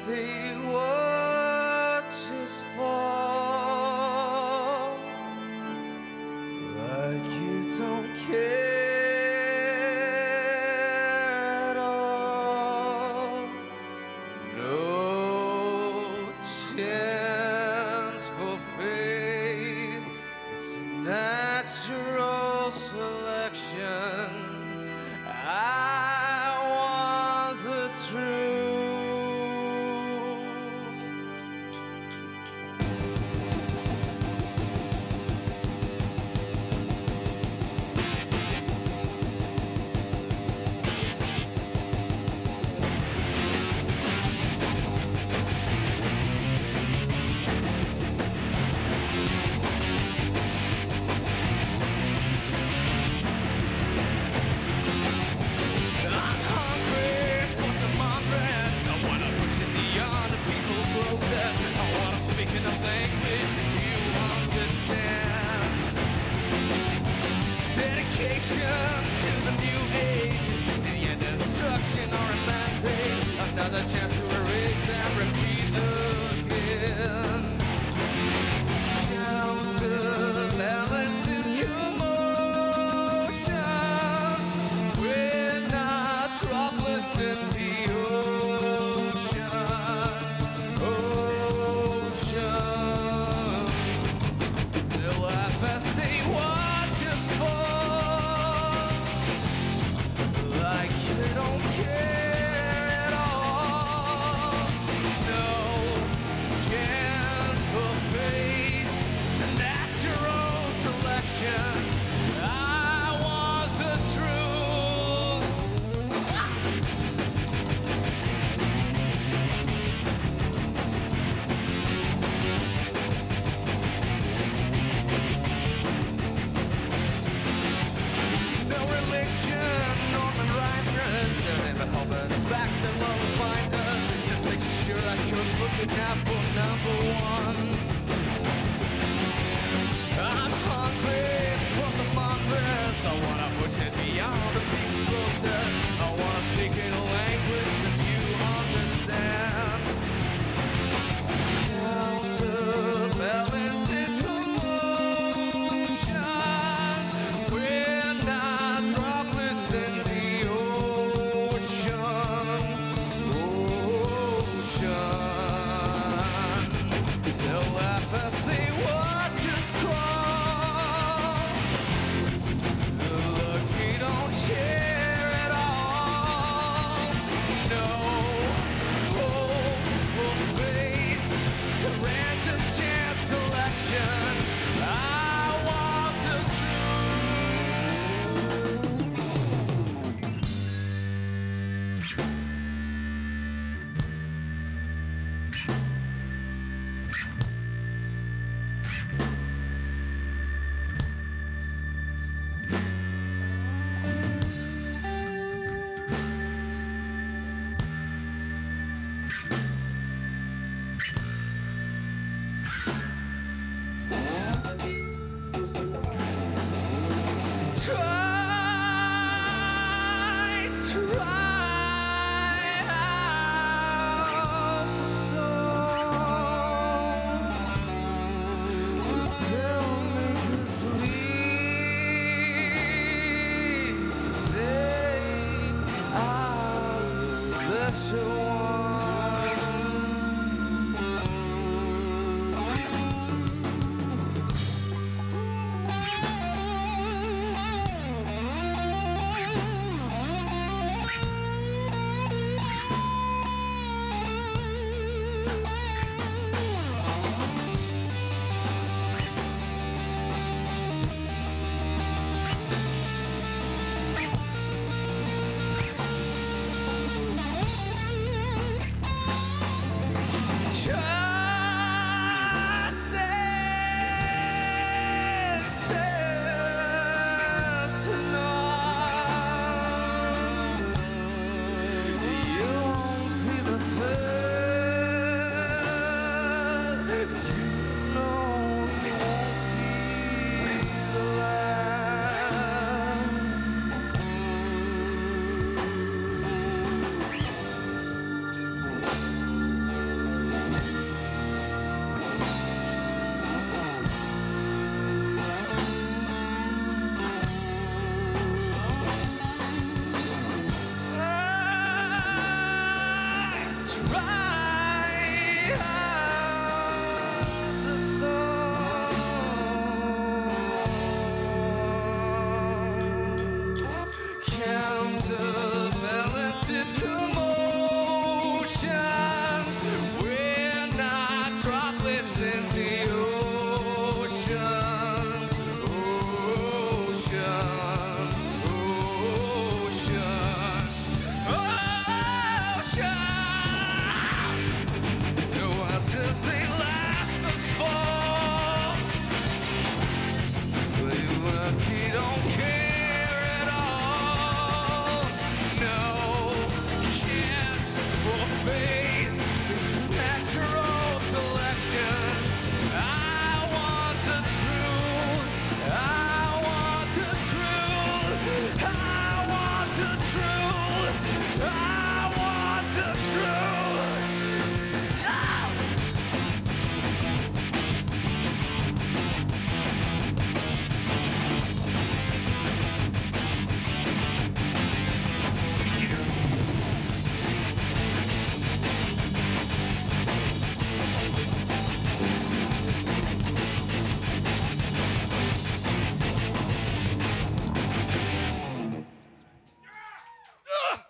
say what just fall like you don't care at all. No chance for fate. It's a natural selection. I want the truth. I'm hungry for some unrest. I wanna push this beyond a peaceful protest. I wanna speak in a language that you understand. Dedication to the new age. Is this the end of destruction or a man page? Another chance to erase and repeat again. Counterbalance in your motion. We're not droplets in the ocean. Ocean. They'll laugh and say, what just fall? Like you don't care at all. No chance for fate. It's a natural selection. I want the truth. No religion, Norman Reiners. They're never hoping back that love will find us. Just makes you sure that you're looking out for number one. I'm hungry for some unrest. I wanna push it beyond the big process. I wanna speak in a language that you understand. Counterbalance in motion. We're not droplets in the ocean. Ocean. They'll right.